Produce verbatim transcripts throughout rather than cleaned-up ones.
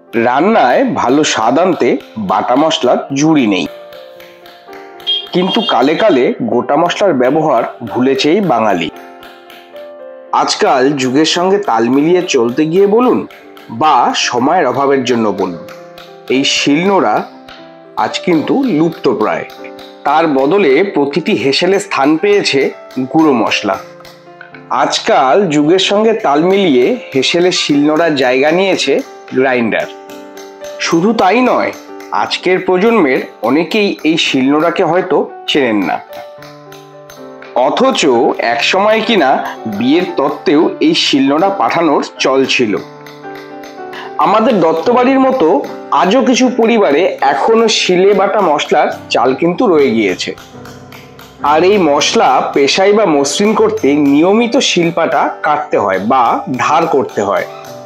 রান্নায় ভালো স্বাদ আনতে বাটা মশলার জুড়ি নেই, কিন্তু কালে কালে গোটা মশলার ব্যবহার ভুলেছেই বাঙালি। আজকাল যুগের সঙ্গে তাল মিলিয়ে চলতে গিয়ে বলুন বা সময়ের অভাবের জন্য বলুন, এই শিলনোড়া আজ কিন্তু লুপ্তপ্রায়। তার বদলে প্রতিটি হেসেলে স্থান পেয়েছে গুঁড়ো মশলা। আজকাল যুগের সঙ্গে তাল মিলিয়ে হেসেলে শিলনোড়ার জায়গা নিয়েছে গ্রাইন্ডার। শুধু তাই নয়, আজকের প্রজন্মের অনেকেই এই শিলনোড়াকে হয়তো চেনেন না, অথচ একসময় কিনা বিয়ের তত্ত্বেও এই শিলনোড়া পাঠানোর চল ছিল। আমাদের দত্তবাড়ির মতো আজও কিছু পরিবারে এখনো শিলে বাটা মশলার চাল কিন্তু রয়ে গিয়েছে। আর এই মশলা পেশাই বা মসৃণ করতে নিয়মিত শিলপাটা কাটতে হয় বা ধার করতে হয়।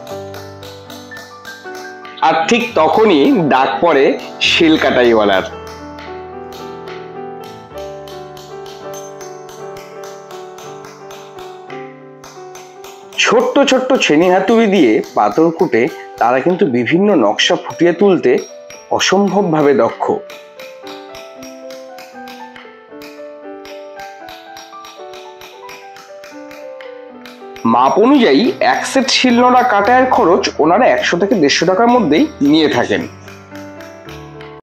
আর ঠিক তখনই ডাক পড়ে শিল কাটাইওয়ালার। ছোট্ট ছোট্ট ছেনি হাতুড়ি দিয়ে পাথর কুটে তারা কিন্তু বিভিন্ন নকশা ফুটিয়ে তুলতে অসম্ভবভাবে দক্ষ। মাপ অনুযায়ী এক সেট শিলনোড়া কাটায়ের খরচ ওনারা একশো থেকে দেড়শো টাকার মধ্যেই নিয়ে থাকেন।